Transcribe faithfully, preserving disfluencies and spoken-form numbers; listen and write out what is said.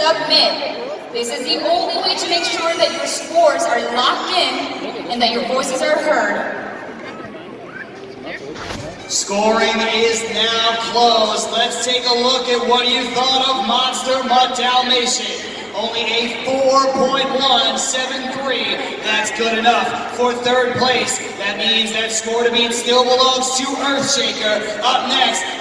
submit. This is the only way to make sure that your scores are locked in and that your voices are heard. Scoring is now closed. Let's take a look at what you thought of Monster Mutt Dalmatian. Only a four point one seven three. That's good enough for third place. That means that score to beat still belongs to Earthshaker. Up next,